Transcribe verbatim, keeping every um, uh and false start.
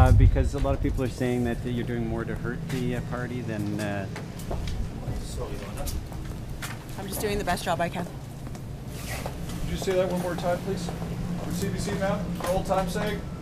Uh, because a lot of people are saying that you're doing more to hurt the uh, party than... Uh, I'm just doing the best job I can. Could you say that one more time, please? For C B C, ma'am, for old time's sake.